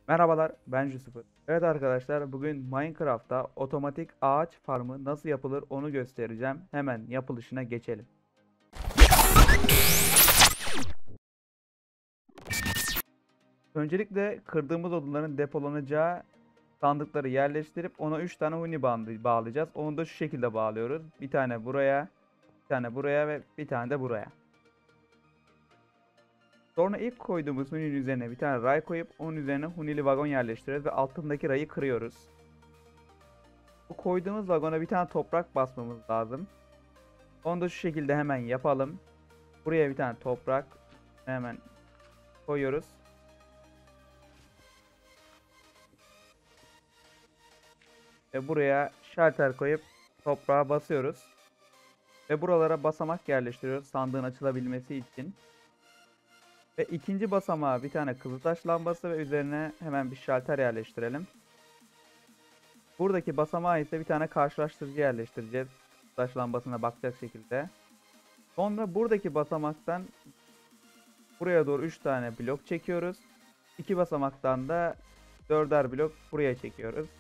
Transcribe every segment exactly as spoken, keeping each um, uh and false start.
Merhabalar, ben Yusuf. Evet arkadaşlar, bugün Minecraft'ta otomatik ağaç farmı nasıl yapılır onu göstereceğim. Hemen yapılışına geçelim. Öncelikle kırdığımız odunların depolanacağı sandıkları yerleştirip ona üç tane huni bandı bağlayacağız. Onu da şu şekilde bağlıyoruz. Bir tane buraya, bir tane buraya ve bir tane de buraya. Sonra ilk koyduğumuz huninin üzerine bir tane ray koyup onun üzerine hunili vagon yerleştiriyoruz ve altındaki rayı kırıyoruz. Bu koyduğumuz vagona bir tane toprak basmamız lazım. Onu da şu şekilde hemen yapalım. Buraya bir tane toprak hemen koyuyoruz. Ve buraya şalter koyup toprağa basıyoruz. Ve buralara basamak yerleştiriyoruz sandığın açılabilmesi için. Ve ikinci basamağa bir tane kızıltaş lambası ve üzerine hemen bir şalter yerleştirelim. Buradaki basamağa ise bir tane karşılaştırıcı yerleştireceğiz. Kızıltaş lambasına bakacak şekilde. Sonra buradaki basamaktan buraya doğru üç tane blok çekiyoruz. iki basamaktan da dörder blok buraya çekiyoruz.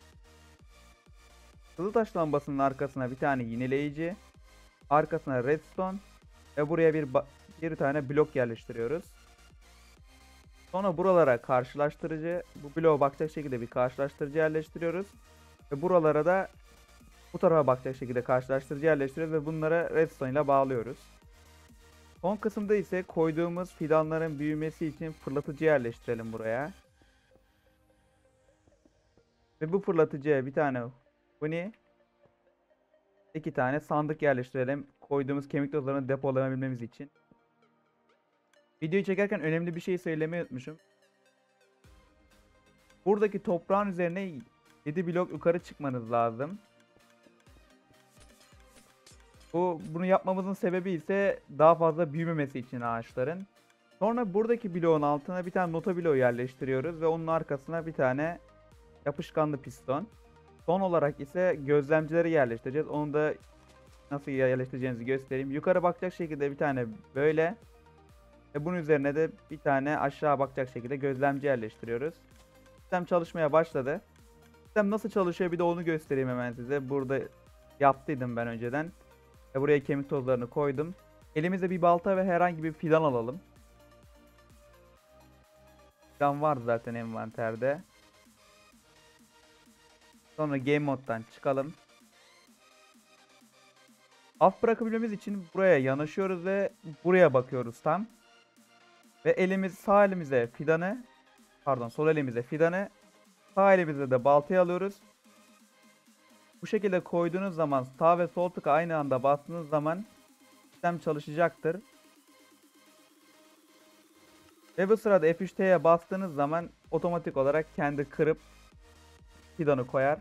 Kızıltaş lambasının arkasına bir tane yineleyici, arkasına redstone ve buraya bir bir tane blok yerleştiriyoruz. Sonra buralara karşılaştırıcı, bu bloğa bakacak şekilde bir karşılaştırıcı yerleştiriyoruz. Ve buralara da bu tarafa bakacak şekilde karşılaştırıcı yerleştiriyoruz ve bunlara redstone ile bağlıyoruz. Son kısımda ise koyduğumuz fidanların büyümesi için fırlatıcı yerleştirelim buraya. Ve bu fırlatıcıya bir tane huni, iki tane sandık yerleştirelim. Koyduğumuz kemik tozlarını depolayabilmemiz için. Videoyu çekerken önemli bir şey söylemeyi unutmuşum. Buradaki toprağın üzerine yedi blok yukarı çıkmanız lazım. Bu bunu yapmamızın sebebi ise daha fazla büyümemesi için ağaçların. Sonra buradaki bloğun altına bir tane nota bloğu yerleştiriyoruz ve onun arkasına bir tane yapışkanlı piston. Son olarak ise gözlemcileri yerleştireceğiz. Onu da nasıl yerleştireceğinizi göstereyim. Yukarı bakacak şekilde bir tane böyle. Ve bunun üzerine de bir tane aşağı bakacak şekilde gözlemci yerleştiriyoruz. Sistem çalışmaya başladı. Sistem nasıl çalışıyor bir de onu göstereyim hemen size. Burada yaptıydım ben önceden. Ve buraya kemik tozlarını koydum. Elimize bir balta ve herhangi bir fidan alalım. Fidan var zaten envanterde. Sonra game moddan çıkalım. Af bırakabilmemiz için buraya yanaşıyoruz ve buraya bakıyoruz tam. Ve elimiz sağ elimize fidanı, pardon sol elimize fidanı, sağ elimize de baltayı alıyoruz. Bu şekilde koyduğunuz zaman sağ ve sol tıka aynı anda bastığınız zaman sistem çalışacaktır. Ve bu sırada F üç T'ye bastığınız zaman otomatik olarak kendi kırıp fidanı koyar.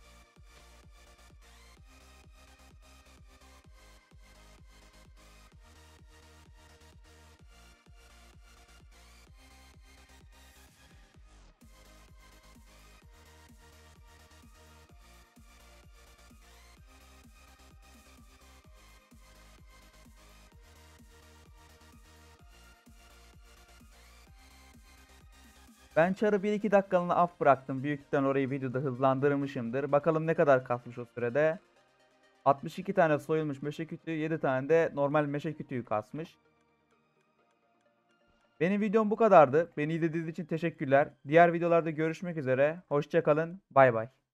Ben çarı bir iki dakikalığına af bıraktım. Büyük ihtimalle orayı videoda hızlandırmışımdır. Bakalım ne kadar kasmış o sürede. altmış iki tane soyulmuş meşe kütüğü, yedi tane de normal meşe kütüğü kasmış. Benim videom bu kadardı. Beni izlediğiniz için teşekkürler. Diğer videolarda görüşmek üzere. Hoşça kalın. Bay bay.